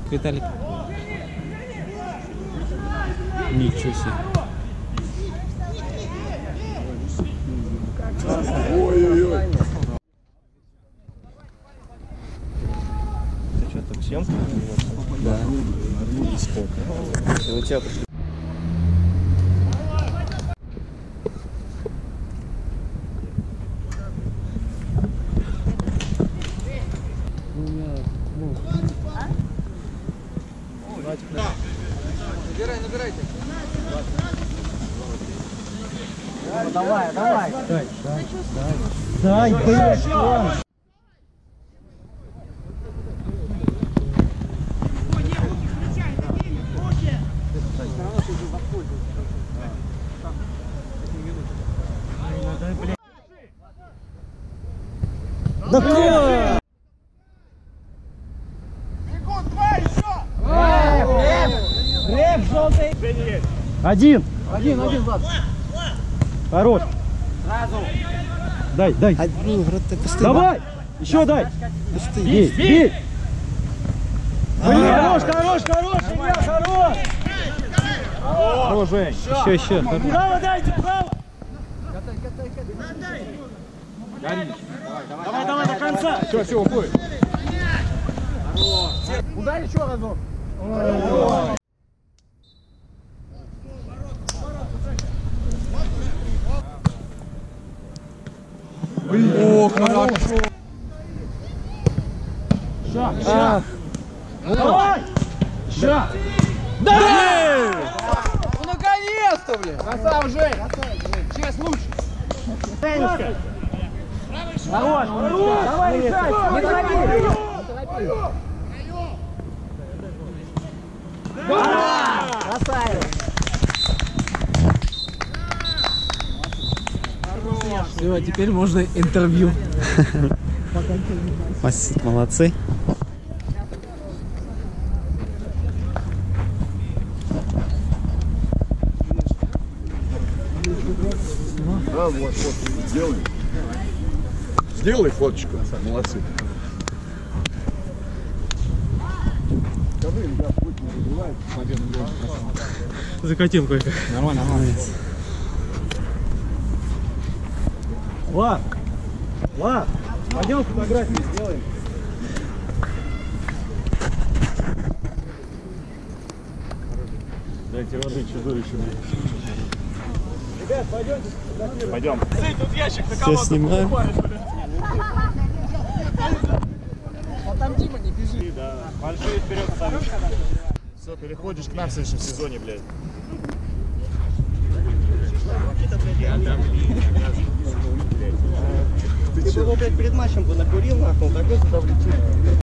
Виталик. Ничего себе. Ой-ой-ой. Ты что, так съемка? Да. У тебя пришли. Набирайте. Давай. Дай, блядь. Да кто? Рэп желтый. Один, Влад. Хорош. Сразу. Дай. Давай. Еще дай. Бей. Хорош, Илья, хорош. Хорош, Жень. Еще. Право дайте, право. Давай до конца. Все, уходит. Ударь еще разок. О, хорошо. Шаг. Давай. Шаг. Да! Ну наконец-то, блин! Красава, Жень! Сейчас лучше! Хорош. Давай, решай. Не торопи. Красавец. Все, теперь можно интервью. Молодцы. Да, вот, сделай. Сделай фоточку. Молодцы. Закатил кое-как. Нормально. Влад, пойдем фотографии сделаем. Дайте воды чудовищу. Ребят, пойдемте фотографировать. Пойдем. Тут ящик на Все снимаем. А там Дима, не бежи. Да, большие вперед ставишь. Все, переходишь к нам в следующем сезоне, блядь. Ты бы его, блядь, перед матчем бы накурил, нахуй, такой туда влетел.